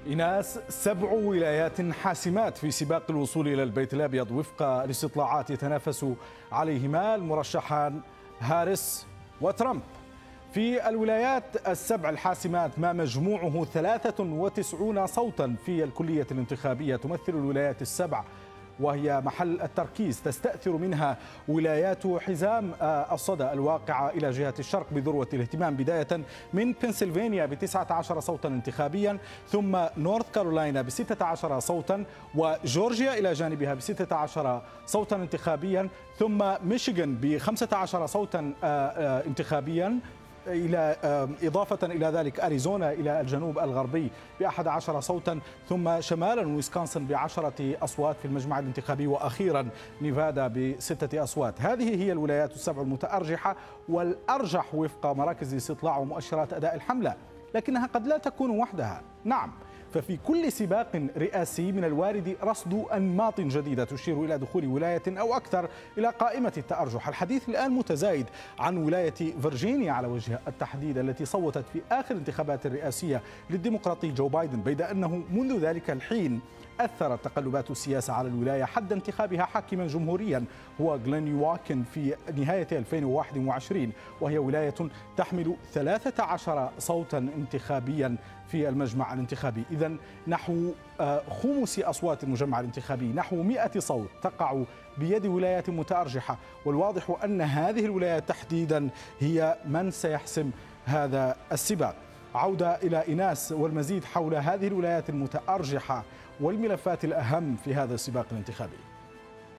إيناس، 7 ولايات حاسمات في سباق الوصول إلى البيت الأبيض وفق الاستطلاعات يتنافس عليهما المرشحان هاريس وترامب. في الولايات ال7 الحاسمات ما مجموعه 93 صوتا في الكلية الانتخابية. تمثل الولايات ال7 وهي محل التركيز تستأثر منها ولايات حزام الصدى الواقعة إلى جهة الشرق بذروة الاهتمام، بداية من بنسلفانيا ب19 صوتا انتخابيا، ثم نورث كارولاينا ب16 صوتا، وجورجيا إلى جانبها ب16 صوتا انتخابيا، ثم ميشيغان ب15 صوتا انتخابيا، إضافة إلى ذلك أريزونا إلى الجنوب الغربي ب11 صوتا، ثم شمالا ويسكونسن ب10 أصوات في المجمع الانتخابي، وأخيرا نيفادا ب6 أصوات. هذه هي الولايات ال7 المتأرجحة والأرجح وفق مراكز الاستطلاع ومؤشرات أداء الحملة، لكنها قد لا تكون وحدها. نعم، ففي كل سباق رئاسي من الوارد رصد أنماط جديدة تشير إلى دخول ولاية أو أكثر إلى قائمة التأرجح. الحديث الآن متزايد عن ولاية فرجينيا على وجه التحديد، التي صوتت في آخر انتخابات الرئاسية للديمقراطي جو بايدن، بيد أنه منذ ذلك الحين أثرت تقلبات السياسة على الولاية حد انتخابها حاكما جمهوريا هو غلين يواكن في نهاية 2021، وهي ولاية تحمل 13 صوتا انتخابيا في المجمع الانتخابي. إذن نحو خمس أصوات المجمع الانتخابي، نحو 100 صوت تقع بيد ولايات متأرجحة، والواضح أن هذه الولايات تحديدا هي من سيحسم هذا السباق. عودة إلى إيناس والمزيد حول هذه الولايات المتأرجحة والملفات الأهم في هذا السباق الانتخابي.